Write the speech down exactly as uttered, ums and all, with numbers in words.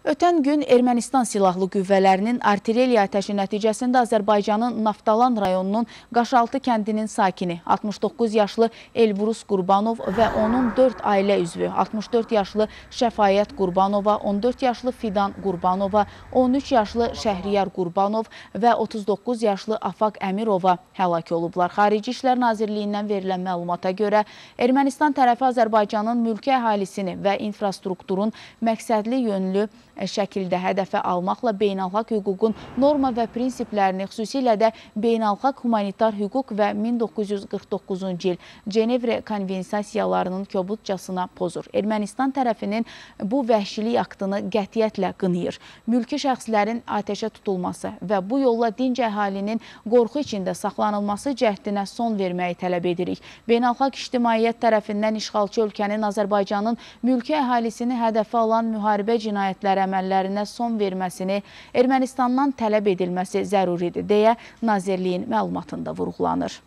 Ötən gün Ermənistan silahlı qüvvələrinin artilleriya atəşi nəticəsində Azərbaycanın Naftalan rayonunun Qaşaltı kəndinin sakini altmış doqquz yaşlı Elbrus Qurbanov və onun dörd ailə üzvü altmış dörd yaşlı Şəfayət Qurbanova, on dörd yaşlı Fidan Qurbanova, on üç yaşlı Şəhriyar Qurbanov və otuz doqquz yaşlı Afaq Əmirova həlak olublar. Xarici İşlər Nazirliyindən verilən məlumata görə Ermənistan tərəfi Azərbaycanın mülki əhalisini və infrastrukturun məqsədli yönlü şəkildə hədəfə almaqla beynəlxalq hüququn norma və prinsiplərini, xüsusilə də beynəlxalq humanitar hüquq və min doqquz yüz qırx doqquzuncu il Cenevre konvensiyasılarının kobudcasına pozur. Ermənistan tərəfinin bu vəhşilik aktını qətiyyətlə qınayır. Mülki şəxslərin atəşə tutulması və bu yolla dinc əhalinin qorxu içində saxlanılması cəhdinə son verməyi tələb edirik. Beynəlxalq ictimaiyyət tərəfindən işğalçı ölkənin Azərbaycanın mülki əhalisini hədəfə alan müharibə cinayətləri əməllərinə son verməsini Ermənistandan tələb edilməsi zəruridir, deyə Nazirliyin məlumatında vurğulanır.